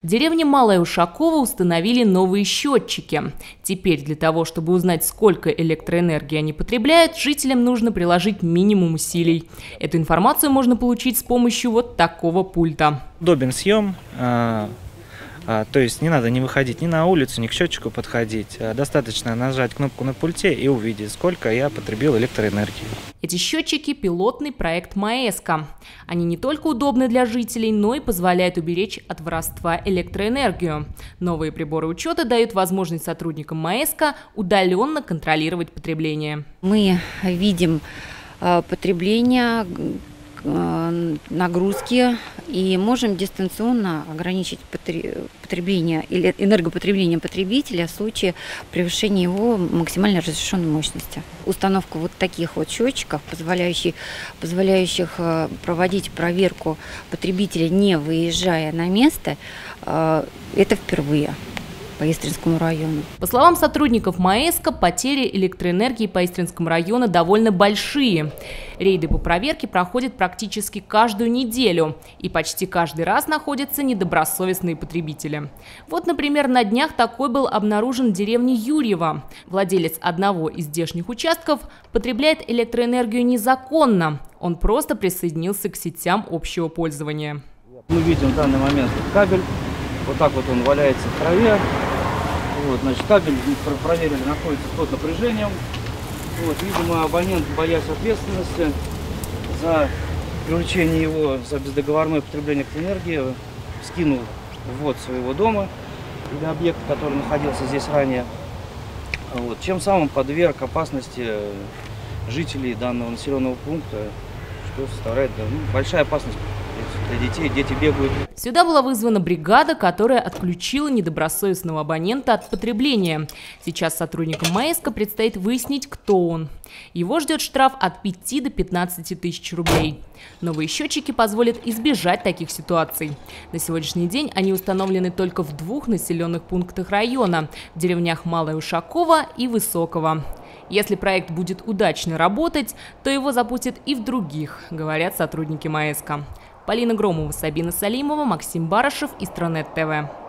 В деревне Малая Ушакова установили новые счетчики. Теперь для того, чтобы узнать, сколько электроэнергии они потребляют, жителям нужно приложить минимум усилий. Эту информацию можно получить с помощью вот такого пульта. Удобен съем, то есть не надо не выходить ни на улицу, ни к счетчику подходить. Достаточно нажать кнопку на пульте и увидеть, сколько я потребил электроэнергии. Эти счетчики – пилотный проект МАЭСКО. Они не только удобны для жителей, но и позволяют уберечь от воровства электроэнергию. Новые приборы учета дают возможность сотрудникам МАЭСКО удаленно контролировать потребление. Мы видим потребление, нагрузки и можем дистанционно ограничить потребление или энергопотребление потребителя в случае превышения его максимально разрешенной мощности. Установка вот таких вот счетчиков, позволяющих проводить проверку потребителя, не выезжая на место, это впервые по Истринскому району. По словам сотрудников МАЭСКО, потери электроэнергии по Истринскому району довольно большие. Рейды по проверке проходят практически каждую неделю, и почти каждый раз находятся недобросовестные потребители. Вот, например, на днях такой был обнаружен в деревне Юрьево. Владелец одного из здешних участков потребляет электроэнергию незаконно. Он просто присоединился к сетям общего пользования. Мы видим в данный момент кабель, вот так вот он валяется в траве. Вот, значит, кабель проверили, находится под напряжением. Вот, видимо, абонент, боясь ответственности за привлечение его за бездоговорное потребление электроэнергии, скинул ввод своего дома или объекта, который находился здесь ранее. Вот, чем самым подверг опасности жителей данного населенного пункта, что составляет большая опасность для детей. Дети бегают. Сюда была вызвана бригада, которая отключила недобросовестного абонента от потребления. Сейчас сотрудникам МАЭСКО предстоит выяснить, кто он. Его ждет штраф от 5 до 15 тысяч рублей. Новые счетчики позволят избежать таких ситуаций. На сегодняшний день они установлены только в 2 населенных пунктах района – в деревнях Малая Ушакова и Высокого. Если проект будет удачно работать, то его запустят и в других, говорят сотрудники МАЭСКО. Полина Громова, Сабина Салимова, Максим Барышев, Истронет ТВ.